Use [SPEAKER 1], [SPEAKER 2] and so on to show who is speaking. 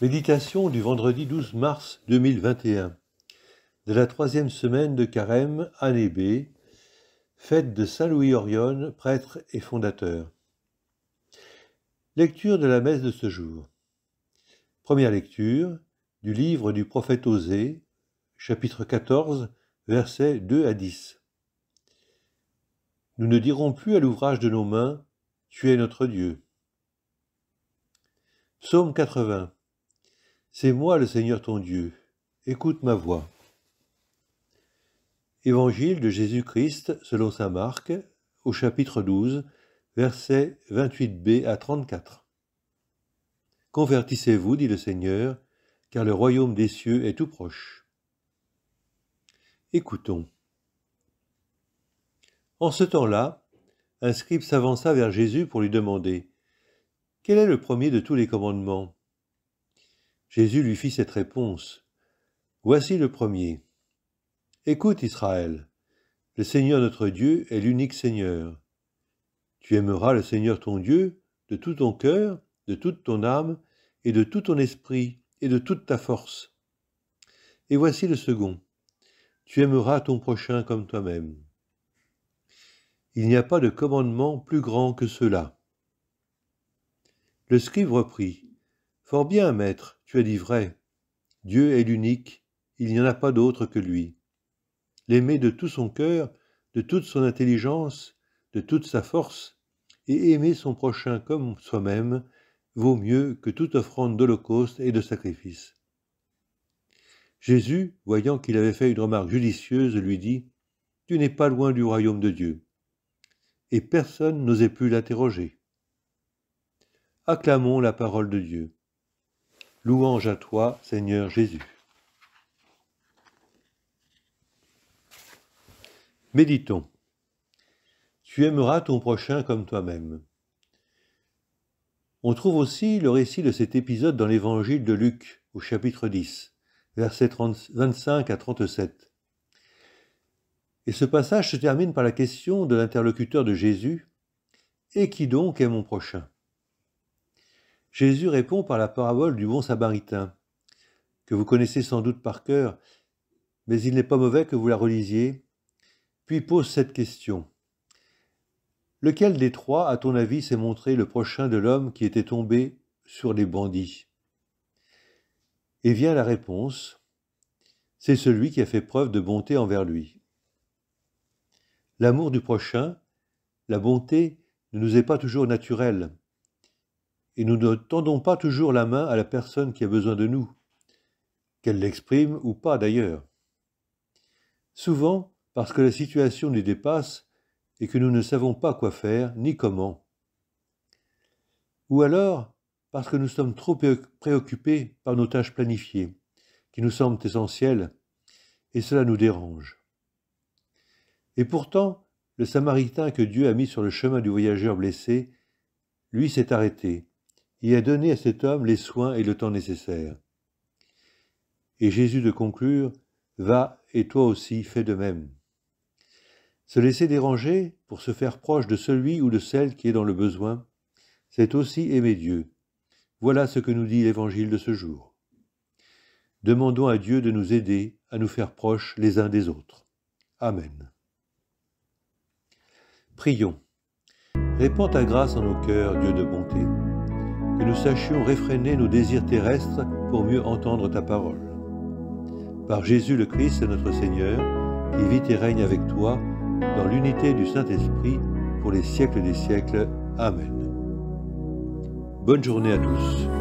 [SPEAKER 1] Méditation du vendredi 12 mars 2021, de la 3e semaine de Carême, année B, fête de Saint Louis Orione, prêtre et fondateur. Lecture de la messe de ce jour. Première lecture du livre du prophète Osée, chapitre 14, versets 2 à 10. Nous ne dirons plus à l'ouvrage de nos mains, « Tu es notre Dieu ». Psaume 80. C'est moi le Seigneur ton Dieu, écoute ma voix. Évangile de Jésus-Christ selon saint Marc, au chapitre 12, versets 28b à 34. Convertissez-vous, dit le Seigneur, car le royaume des cieux est tout proche. Écoutons. En ce temps-là, un scribe s'avança vers Jésus pour lui demander « Quel est le premier de tous les commandements ?» Jésus lui fit cette réponse. Voici le premier. Écoute Israël, le Seigneur notre Dieu est l'unique Seigneur. Tu aimeras le Seigneur ton Dieu de tout ton cœur, de toute ton âme et de tout ton esprit et de toute ta force. Et voici le second. Tu aimeras ton prochain comme toi-même. Il n'y a pas de commandement plus grand que ceux-là. Le scribe reprit. Fort bien, maître, tu as dit vrai. Dieu est l'unique, il n'y en a pas d'autre que lui. L'aimer de tout son cœur, de toute son intelligence, de toute sa force, et aimer son prochain comme soi-même, vaut mieux que toute offrande d'holocauste et de sacrifice. Jésus, voyant qu'il avait fait une remarque judicieuse, lui dit « Tu n'es pas loin du royaume de Dieu. » Et personne n'osait plus l'interroger. Acclamons la parole de Dieu. Louange à toi, Seigneur Jésus. Méditons. Tu aimeras ton prochain comme toi-même. On trouve aussi le récit de cet épisode dans l'évangile de Luc, au chapitre 10, versets 25 à 37. Et ce passage se termine par la question de l'interlocuteur de Jésus « Et qui donc est mon prochain ?» Jésus répond par la parabole du bon samaritain, que vous connaissez sans doute par cœur, mais il n'est pas mauvais que vous la relisiez, puis pose cette question. Lequel des trois, à ton avis, s'est montré le prochain de l'homme qui était tombé sur les bandits ? Et vient la réponse, c'est celui qui a fait preuve de bonté envers lui. L'amour du prochain, la bonté, ne nous est pas toujours naturelle, et nous ne tendons pas toujours la main à la personne qui a besoin de nous, qu'elle l'exprime ou pas d'ailleurs. Souvent, parce que la situation nous dépasse et que nous ne savons pas quoi faire ni comment. Ou alors, parce que nous sommes trop préoccupés par nos tâches planifiées, qui nous semblent essentielles, et cela nous dérange. Et pourtant, le Samaritain que Dieu a mis sur le chemin du voyageur blessé, lui s'est arrêté, et a donné à cet homme les soins et le temps nécessaires. Et Jésus de conclure, « Va, et toi aussi, fais de même ». Se laisser déranger pour se faire proche de celui ou de celle qui est dans le besoin, c'est aussi aimer Dieu. Voilà ce que nous dit l'Évangile de ce jour. Demandons à Dieu de nous aider à nous faire proches les uns des autres. Amen. Prions. Répands ta grâce en nos cœurs, Dieu de bonté, que nous sachions réfréner nos désirs terrestres pour mieux entendre ta parole. Par Jésus le Christ, notre Seigneur, qui vit et règne avec toi, dans l'unité du Saint-Esprit, pour les siècles des siècles. Amen. Bonne journée à tous.